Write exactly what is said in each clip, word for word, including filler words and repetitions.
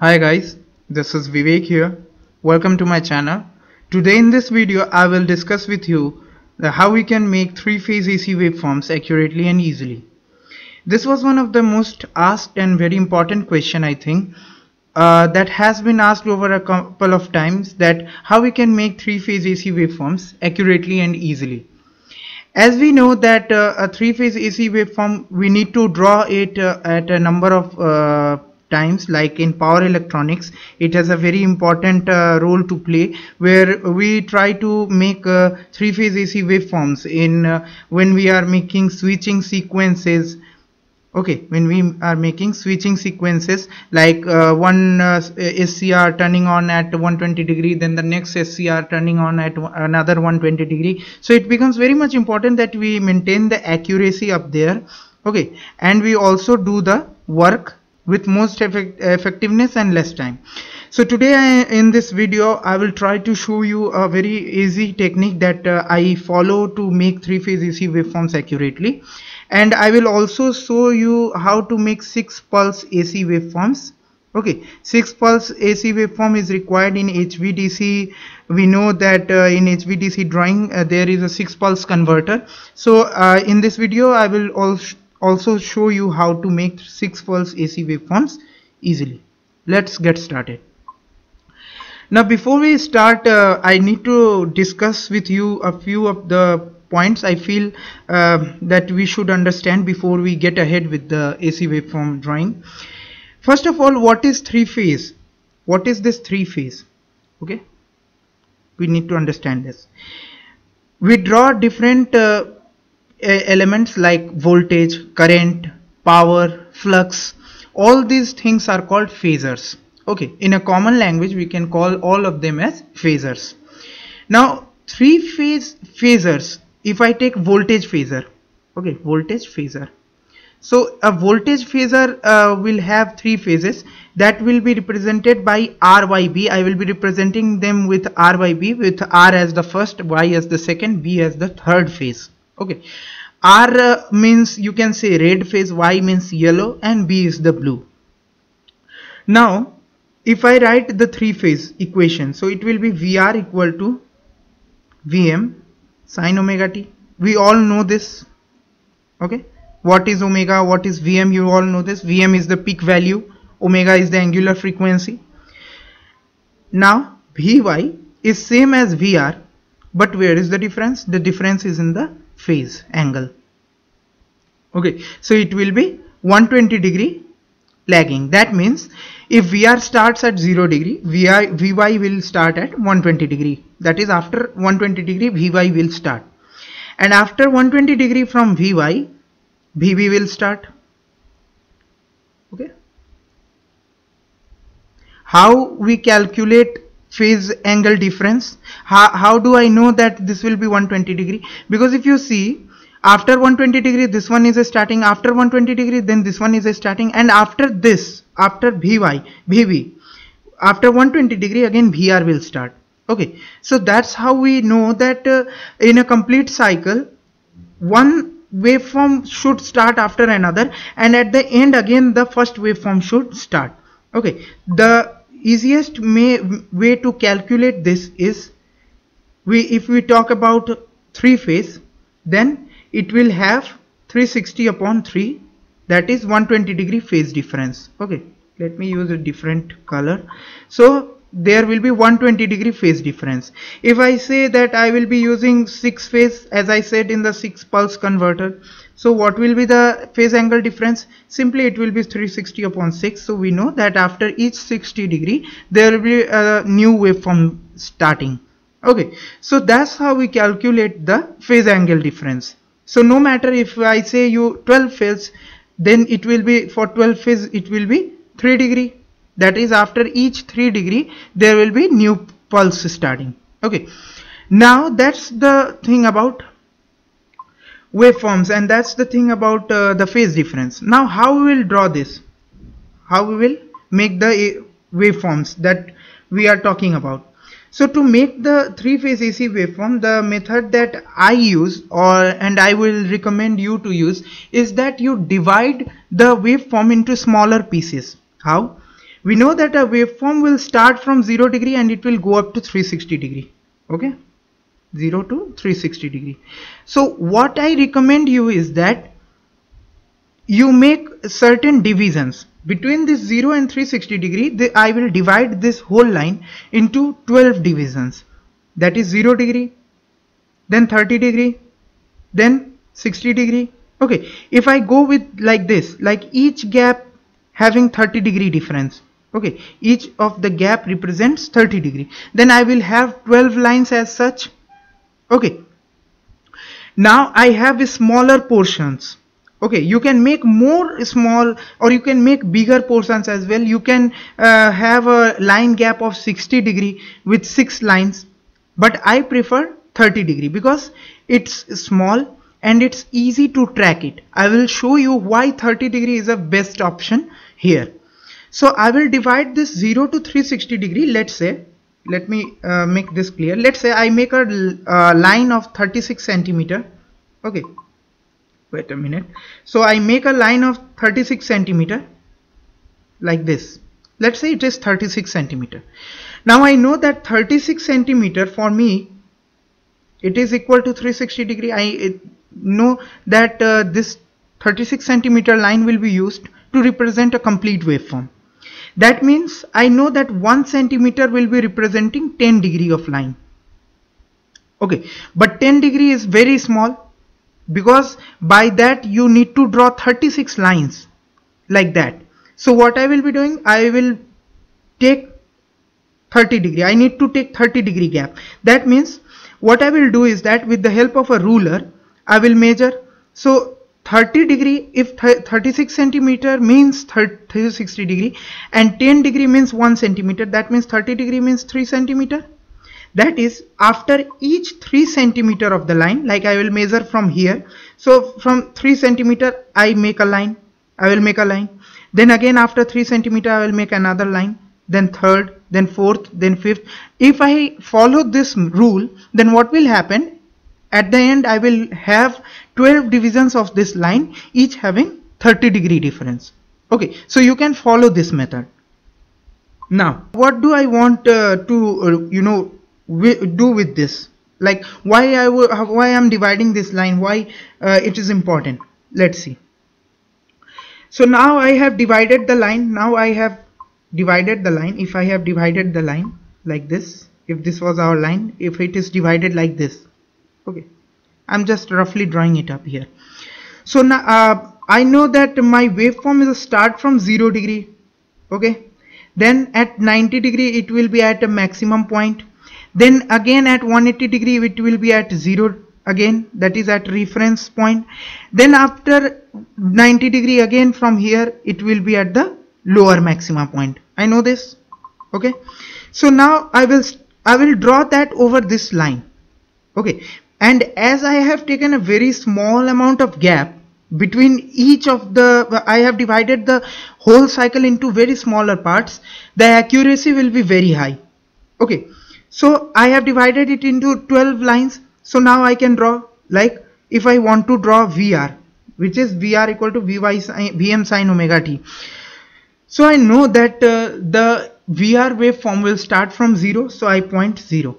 Hi guys, this is Vivek here. Welcome to my channel. Today in this video I will discuss with you the how we can make three-phase A C waveforms accurately and easily. This was one of the most asked and very important question I think uh, that has been asked over a couple of times, that how we can make three-phase A C waveforms accurately and easily. As we know that uh, a three-phase A C waveform, we need to draw it uh, at a number of uh, times. Like in power electronics, it has a very important uh, role to play, where we try to make uh, three-phase A C waveforms in uh, when we are making switching sequences. Okay, when we are making switching sequences, like uh, one uh, S C R turning on at one hundred twenty degree, then the next S C R turning on at another one hundred twenty degree. So it becomes very much important that we maintain the accuracy up there. Okay, and we also do the work with most effect effectiveness and less time. So today I, in this video I will try to show you a very easy technique that uh, I follow to make three-phase A C waveforms accurately. And I will also show you how to make six pulse A C waveforms. Okay, six pulse A C waveform is required in H V D C. We know that uh, in H V D C drawing uh, there is a six pulse converter. So uh, in this video I will also also show you how to make six pulse A C waveforms easily. Let's get started. Now before we start, uh, I need to discuss with you a few of the points I feel uh, that we should understand before we get ahead with the A C waveform drawing. First of all, what is three phase? What is this three phase? Okay, we need to understand this. We draw different uh, elements like voltage, current, power, flux. All these things are called phasors. Okay, in a common language we can call all of them as phasors. Now three phase phasors, if I take voltage phasor, okay, voltage phasor. So a voltage phasor uh, will have three phases that will be represented by R by B. I will be representing them with R by B, with R as the first, Y as the second, B as the third phase. Okay, R uh, means, you can say, red phase, Y means yellow, and B is the blue. Now if I write the three phase equation, so it will be V R equal to V M sin omega t. We all know this. Okay, what is omega, what is V M? You all know this. V M is the peak value, omega is the angular frequency. Now V Y is same as V R, but where is the difference? The difference is in the phase angle. Okay, so it will be one hundred twenty degree lagging. That means if V R starts at zero degree, V I, V Y will start at one hundred twenty degree. That is, after one hundred twenty degree V Y will start, and after one hundred twenty degree from V Y, V B will start. Okay, how we calculate phase angle difference? How, how do I know that this will be one hundred twenty degree? Because if you see, after one hundred twenty degree this one is a starting, after one hundred twenty degree then this one is a starting, and after this, after V Y, V B, after one hundred twenty degree again V R will start. Okay, so that's how we know that uh, in a complete cycle one waveform should start after another, and at the end again the first waveform should start. Okay, the easiest may, way to calculate this is, we if we talk about three phase, then it will have three hundred sixty upon three, that is one hundred twenty degree phase difference. Okay, let me use a different color. So there will be one hundred twenty degree phase difference. If I say that I will be using six phase, as I said, in the six pulse converter, so what will be the phase angle difference? Simply it will be three hundred sixty upon six. So we know that after each sixty degree there will be a new waveform starting. Okay, so that's how we calculate the phase angle difference. So no matter if I say you twelve phase, then it will be, for twelve phase it will be three degree. That is, after each three degree there will be new pulse starting. Okay, now that's the thing about waveforms, and that's the thing about uh, the phase difference. Now how we will draw this? How we will make the waveforms that we are talking about? So to make the three-phase A C waveform, the method that I use, or and I will recommend you to use, is that you divide the waveform into smaller pieces. How? We know that a waveform will start from zero degree and it will go up to three hundred sixty degree. Okay, zero to three hundred sixty degree. So what I recommend you is that you make certain divisions between this zero and three hundred sixty degree. The, I will divide this whole line into twelve divisions. That is zero degree, then thirty degree, then sixty degree. Okay, if I go with like this, like each gap having thirty degree difference, okay, each of the gap represents thirty degree, then I will have twelve lines as such. Okay, now I have smaller portions. Okay, you can make more small or you can make bigger portions as well. You can uh, have a line gap of sixty degree with six lines, but I prefer thirty degree because it's small and it's easy to track it. I will show you why thirty degree is the best option here. So I will divide this zero to three hundred sixty degree. Let's say, let me uh, make this clear. Let's say I make a uh, line of thirty-six centimeter. Okay, wait a minute. So I make a line of thirty-six centimeter like this. Let's say it is thirty-six centimeter. Now I know that thirty-six centimeter for me, it is equal to three hundred sixty degree. I it, know that uh, this thirty-six centimeter line will be used to represent a complete waveform. That means I know that one centimeter will be representing ten degree of line. Okay, but ten degree is very small, because by that you need to draw thirty-six lines like that. So what I will be doing, I will take thirty degree. I need to take thirty degree gap. That means what I will do is that with the help of a ruler, I will measure. So thirty degree, if thirty-six centimeter means three hundred sixty degree and ten degree means one centimeter, that means thirty degree means three centimeter. That is, after each three centimeter of the line, like I will measure from here. So from three centimeter I make a line. I will make a line. Then again after three centimeter I will make another line. Then third, then fourth, then fifth. If I follow this rule, then what will happen? At the end I will have twelve divisions of this line, each having thirty degree difference. Okay, so you can follow this method. Now what do I want uh, to uh, you know do with this? Like why I why I'm dividing this line, why uh, it is important. Let's see. So now I have divided the line. Now I have divided the line. If I have divided the line like this, if this was our line, if it is divided like this, okay, I'm just roughly drawing it up here. So now uh, I know that my waveform is a start from zero degree. Okay, then at ninety degree it will be at a maximum point. Then again at one hundred eighty degree it will be at zero again, that is at reference point. Then after ninety degree again from here it will be at the lower maximum point. I know this. Okay, so now I will I will draw that over this line. Okay, and as I have taken a very small amount of gap between each of the, I have divided the whole cycle into very smaller parts, the accuracy will be very high. Okay, so I have divided it into twelve lines. So now I can draw, like if I want to draw V R, which is V R equal to Vy sin, Vm sin omega t. So I know that uh, the V R waveform will start from zero, so I point zero.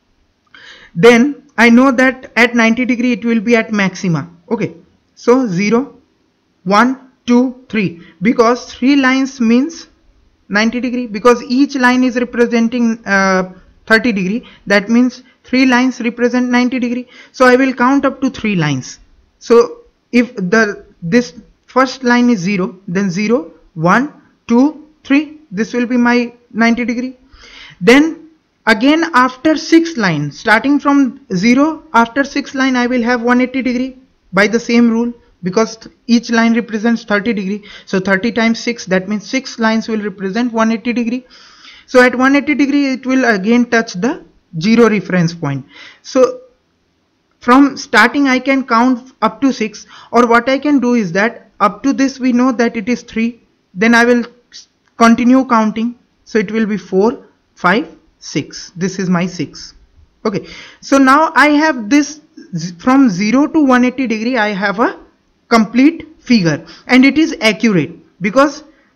Then I know that at ninety degree it will be at maxima. Okay, so zero, one, two, three, because three lines means ninety degree, because each line is representing uh, thirty degree. That means three lines represent ninety degree. So I will count up to three lines. So if the this first line is zero, then zero, one, two, three, this will be my ninety degree. Then again after six lines, starting from zero, after six line I will have one hundred eighty degree by the same rule, because each line represents thirty degree. So thirty times six, that means six lines will represent one hundred eighty degree. So at one hundred eighty degree it will again touch the zero reference point. So from starting I can count up to six, or what I can do is that up to this we know that it is three, then I will continue counting. So it will be four, five, six. This is my six. Okay, so now I have this from zero to one hundred eighty degree. I have a complete figure and it is accurate, because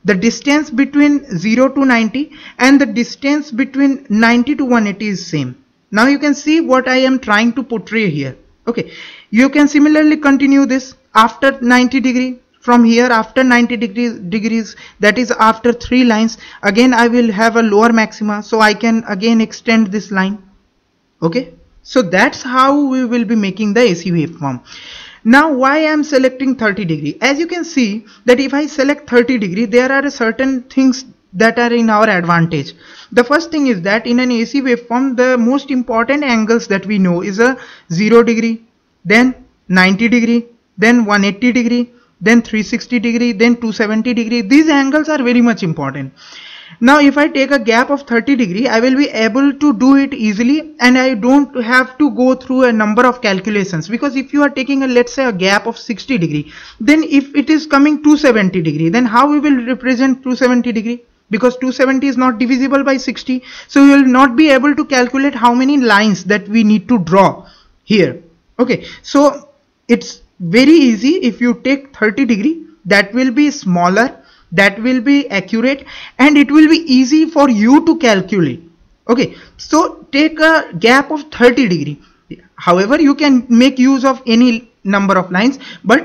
the distance between zero to ninety and the distance between ninety to one eighty is same. Now you can see what I am trying to portray here. Okay, you can similarly continue this after ninety degree. From here, after ninety degrees, degrees, that is after three lines, again I will have a lower maxima, so I can again extend this line. Okay, so that's how we will be making the A C waveform. Now why I am selecting thirty degree? As you can see that if I select thirty degree, there are certain things that are in our advantage. The first thing is that in an A C waveform, the most important angles that we know is a zero degree, then ninety degree, then one eighty degree, then three sixty degree, then two seventy degree. These angles are very much important. Now if I take a gap of thirty degree, I will be able to do it easily, and I don't have to go through a number of calculations, because if you are taking a, let's say, a gap of sixty degree, then if it is coming two seventy degree, then how we will represent two seventy degree? Because two seventy is not divisible by sixty, so we will not be able to calculate how many lines that we need to draw here. Okay, so it's very easy. If you take thirty degree, that will be smaller, that will be accurate, and it will be easy for you to calculate. Okay, so take a gap of thirty degree. However, you can make use of any number of lines, but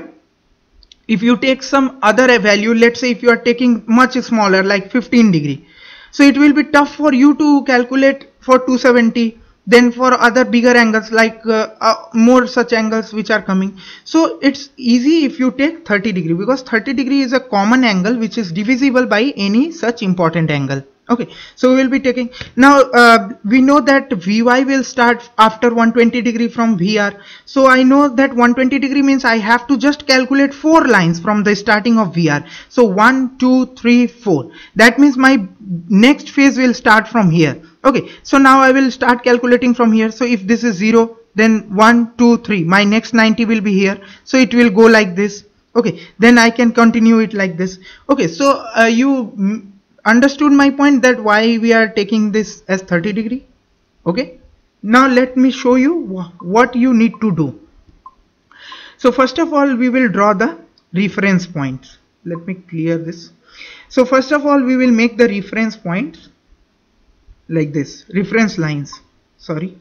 if you take some other value, let's say if you are taking much smaller like fifteen degree, so it will be tough for you to calculate for two seventy. Then for other bigger angles, like uh, uh, more such angles which are coming, so it's easy if you take thirty degree, because thirty degree is a common angle which is divisible by any such important angle. Okay, so we will be taking now, uh, we know that Vy will start after one twenty degree from V R, so I know that one twenty degree means I have to just calculate four lines from the starting of V R. So one, two, three, four, that means my next phase will start from here. Okay, so now I will start calculating from here. So if this is zero, then one, two, three, my next ninety will be here, so it will go like this. Okay, then I can continue it like this. Okay, so uh, you understood my point, that why we are taking this as thirty degree. Okay, now let me show you what you need to do. So first of all, we will draw the reference points. Let me clear this. So first of all, we will make the reference points like this, reference lines, sorry.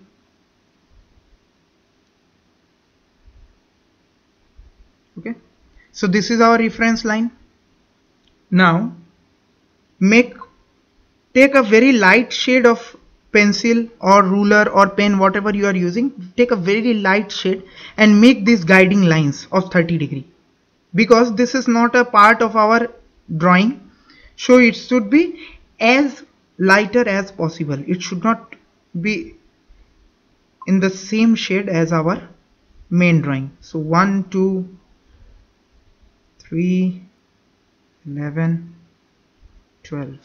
Okay, so this is our reference line. Now make take a very light shade of pencil or ruler or pen, whatever you are using, take a very light shade and make these guiding lines of thirty degree, because this is not a part of our drawing, so it should be as lighter as possible. It should not be in the same shade as our main drawing. So one, two, three, eleven, twelve.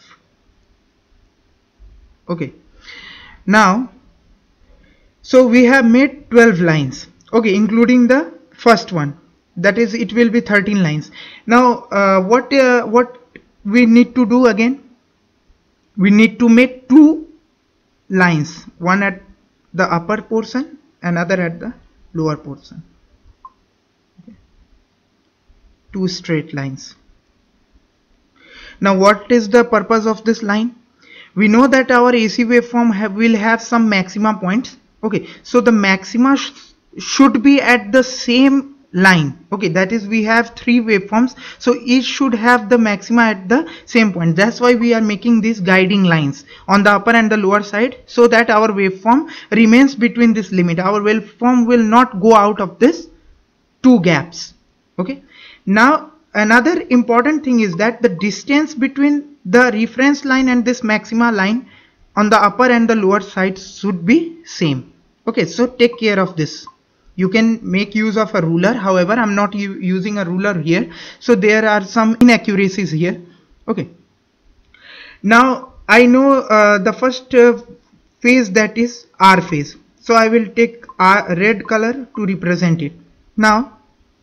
Okay, now so we have made twelve lines, okay, including the first one, that is it will be thirteen lines. Now uh, what uh, what we need to do again? We need to make two lines, one at the upper portion, another at the lower portion. Okay. Two straight lines. Now what is the purpose of this line? We know that our A C waveform have, will have some maxima points. Okay, so the maxima sh should be at the same line. Okay, that is we have three waveforms, so each should have the maxima at the same point. That's why we are making these guiding lines on the upper and the lower side, so that our waveform remains between this limit. Our waveform will not go out of this two gaps. Okay, now another important thing is that the distance between the reference line and this maxima line on the upper and the lower side should be same. Okay, so take care of this. You can make use of a ruler, however I'm not using a ruler here, so there are some inaccuracies here. Okay, now I know uh, the first uh, phase, that is R phase, so I will take a red color to represent it. Now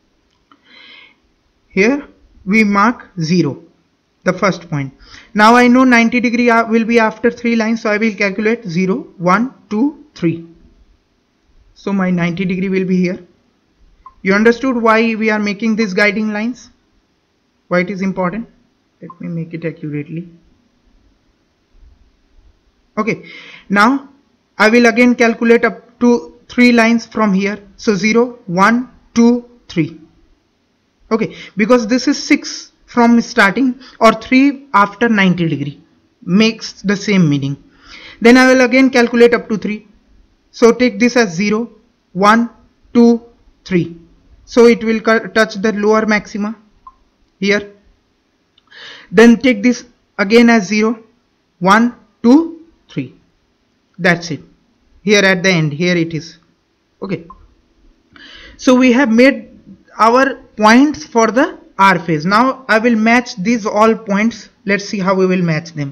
here we mark zero, the first point. Now I know ninety degree will be after three lines, so I will calculate zero, one, two, three. So my ninety degree will be here. You understood why we are making these guiding lines? Why it is important? Let me make it accurately. Okay, now I will again calculate up to three lines from here. So zero, one, two, three. Okay, because this is six from starting or three after ninety degree, makes the same meaning. Then I will again calculate up to three. So take this as zero, one, two, three. So it will touch the lower maxima here. Then take this again as zero, one, two, three. That's it. Here at the end, here it is. Okay. So we have made our points for the R phase. Now I will match these all points. Let's see how we will match them.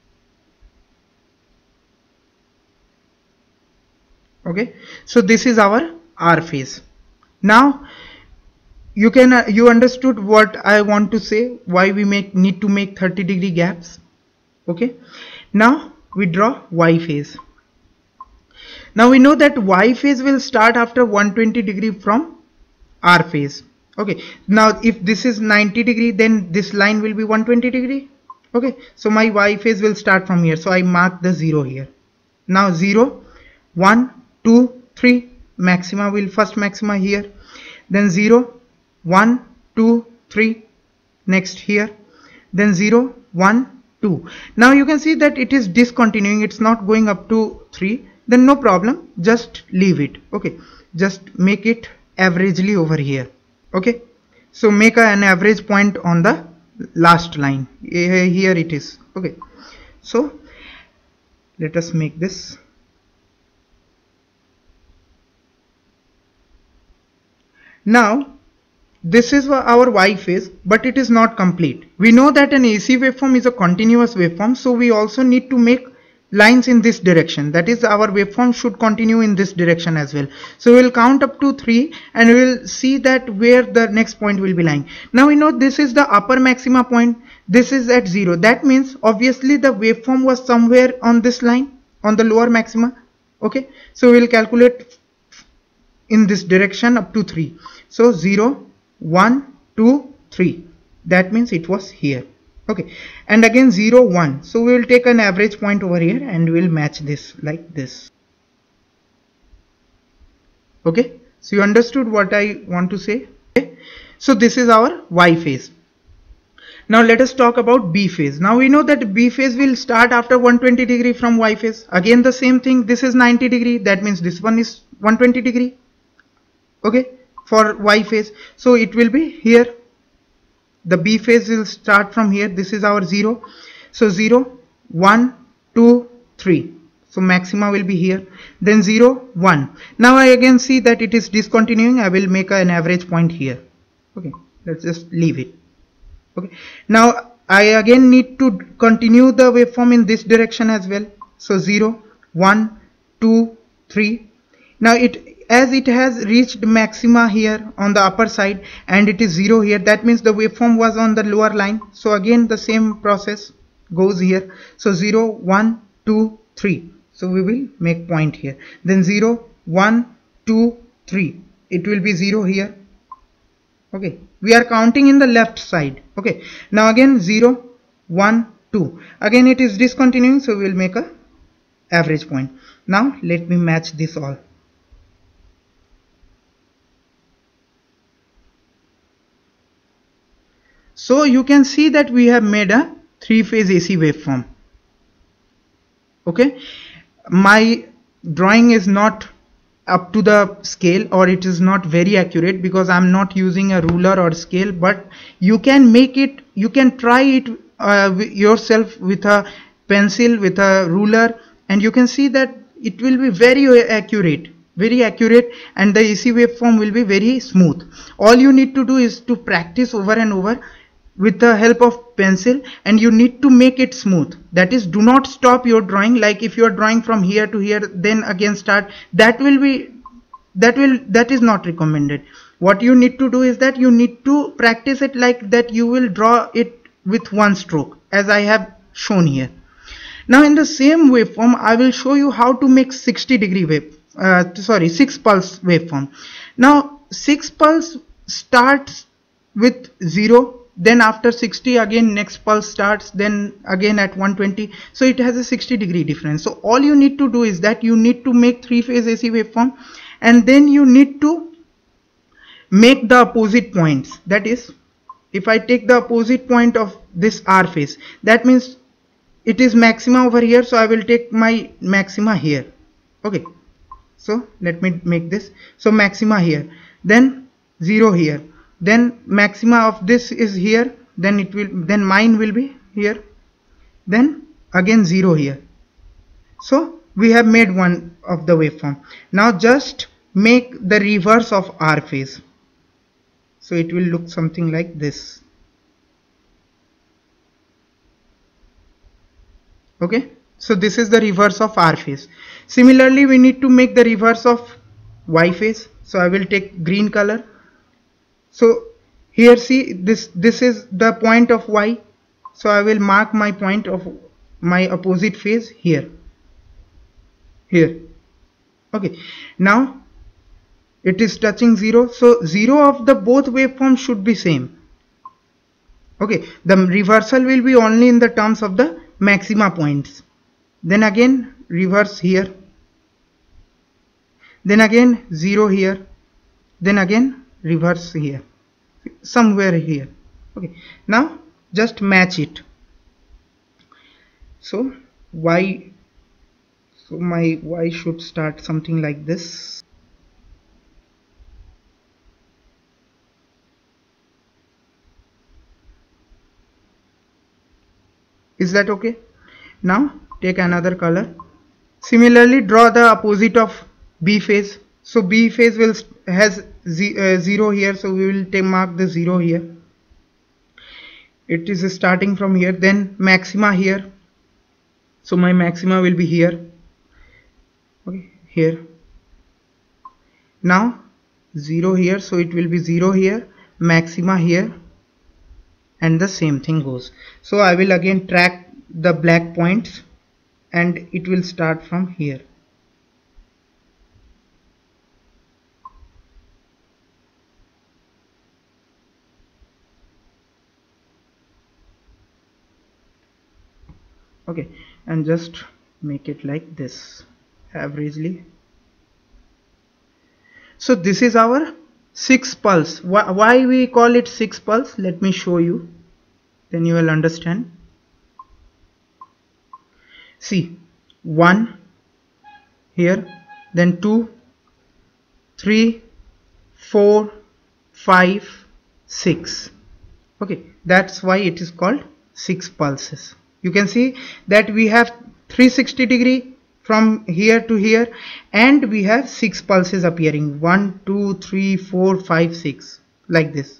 Okay. So this is our R phase. Now you can uh, you understood what I want to say, why we make need to make thirty degree gaps. Okay. Now we draw Y phase. Now we know that Y phase will start after one hundred twenty degree from R phase. Okay. Now if this is ninety degree, then this line will be one hundred twenty degree. Okay. So my Y phase will start from here. So I mark the zero here. Now zero, one, two, three, maxima will first maxima here. Then zero, one, two, three, next here. Then zero, one, two. Now you can see that it is discontinuing. It's not going up to three. Then no problem, just leave it. Okay, just make it averagely over here. Okay, so make a, an average point on the last line. Here it is. Okay, so let us make this. Now this is our Y phase, but it is not complete. We know that an A C waveform is a continuous waveform, so we also need to make lines in this direction. That is, our waveform should continue in this direction as well. So we will count up to three and we will see that where the next point will be lying. Now we know this is the upper maxima point, this is at zero. That means obviously the waveform was somewhere on this line, on the lower maxima. Okay, so we will calculate in this direction up to three. So zero, one, two, three. That means it was here. Okay, and again zero, one. So we will take an average point over here and we will match this like this. Okay, so you understood what I want to say. Okay, so this is our Y phase. Now let us talk about B phase. Now we know that B phase will start after one hundred twenty degree from Y phase. Again the same thing. This is ninety degree. That means this one is one hundred twenty degree. Okay, for Y phase. So it will be here. The B phase will start from here. This is our zero. So zero, one, two, three. So maxima will be here. Then zero, one. Now I again see that it is discontinuing. I will make an average point here. Okay, let's just leave it. Okay. Now I again need to continue the waveform in this direction as well. So zero, one, two, three. Now it as it has reached maxima here on the upper side and it is zero here, that means the waveform was on the lower line. So again the same process goes here. So zero, one, two, three. So we will make point here. Then zero, one, two, three. It will be zero here. Okay, we are counting in the left side. Okay, now again zero, one, two. Again it is discontinuing, so we will make a average point. Now let me match this all. So you can see that we have made a three-phase A C waveform. Okay, my drawing is not up to the scale, or it is not very accurate because I'm not using a ruler or scale, but you can make it, you can try it uh, yourself with a pencil, with a ruler, and you can see that it will be very accurate. Very accurate and the A C waveform will be very smooth. All you need to do is to practice over and over with the help of pencil, and you need to make it smooth. That is, do not stop your drawing. Like if you are drawing from here to here, then again start. That will be that will that is not recommended. What you need to do is that you need to practice it like that. You will draw it with one stroke, as I have shown here. Now in the same waveform, I will show you how to make sixty degree wave uh, sorry six pulse waveform. Now six pulse starts with zero, then after sixty again next pulse starts, then again at one twenty. So it has a sixty degree difference. So all you need to do is that you need to make three phase A C waveform, and then you need to make the opposite points. That is, if I take the opposite point of this R phase, that means it is maxima over here, so I will take my maxima here. Okay, so let me make this. So maxima here, then zero here, then maxima of this is here, then it will then mine will be here, then again zero here. So we have made one of the waveform. Now just make the reverse of R phase. So it will look something like this. Okay, so this is the reverse of R phase. Similarly, we need to make the reverse of Y phase. So I will take green color. So here see, this this is the point of Y. So I will mark my point of my opposite phase here. Here. Okay, now it is touching zero. So zero of the both waveforms should be same. Okay, the reversal will be only in the terms of the maxima points. Then again reverse here, then again zero here, then again reverse here, somewhere here. Okay, now just match it. So Y, so my Y should start something like this. Is that okay? Now take another color. Similarly, draw the opposite of B phase. So B phase will has z, uh, zero here, so we will take mark the zero here. It is starting from here, then maxima here. So my maxima will be here. Okay, here. Now zero here, so it will be zero here, maxima here, and the same thing goes. So I will again track the black points, and it will start from here. Okay, and just make it like this, averagely. So this is our six pulse. Why, why we call it six pulse? Let me show you, then you will understand. See, one here, then two, three, four, five, six. Okay, that's why it is called six pulses. You can see that we have three hundred sixty degree from here to here, and we have six pulses appearing, one, two, three, four, five, six, like this.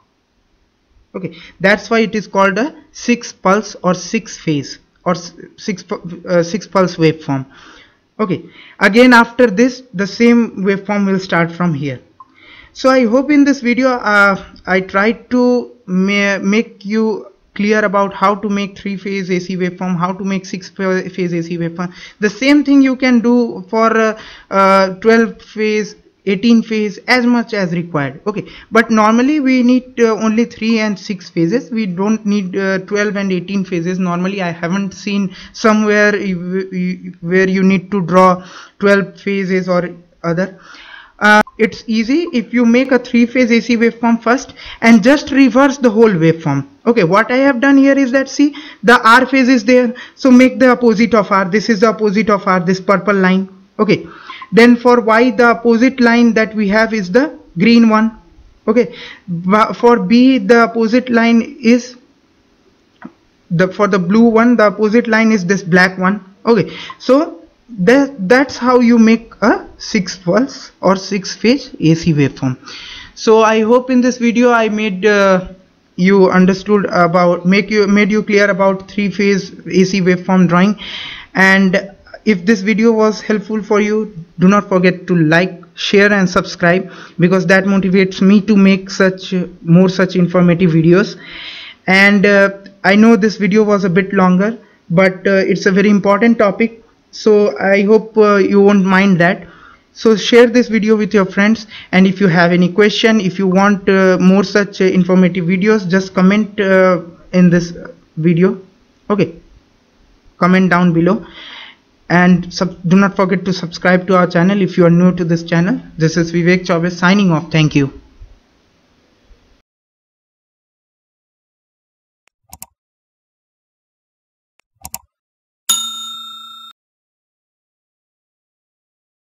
Okay, that's why it is called a six pulse or six phase or six uh, six pulse waveform. Okay, again after this the same waveform will start from here. So I hope in this video uh, I tried to ma make you clear about how to make three phase A C waveform, how to make six phase A C waveform. The same thing you can do for uh, uh, twelve phase, eighteen phase, as much as required. Okay, but normally we need uh, only three and six phases. We don't need uh, twelve and eighteen phases. Normally I haven't seen somewhere where you need to draw twelve phases or other. Uh, it's easy if you make a three phase A C waveform first and just reverse the whole waveform. Okay, what I have done here is that, see, the R phase is there, so make the opposite of R. This is the opposite of R, this purple line. Okay, then for Y, the opposite line that we have is the green one. Okay, for B, the opposite line is the for the blue one, the opposite line is this black one. Okay, so that that's how you make a six pulse or six phase A C waveform. So I hope in this video I made uh, you understood about make you made you clear about three phase A C waveform drawing. And if this video was helpful for you, do not forget to like, share and subscribe, because that motivates me to make such uh, more such informative videos. And uh, I know this video was a bit longer, but uh, it's a very important topic, so I hope uh, you won't mind that. So share this video with your friends, and if you have any question, if you want uh, more such uh, informative videos, just comment uh, in this video. Okay, comment down below, and sub do not forget to subscribe to our channel if you are new to this channel. This is Vivek Choubey signing off. Thank you.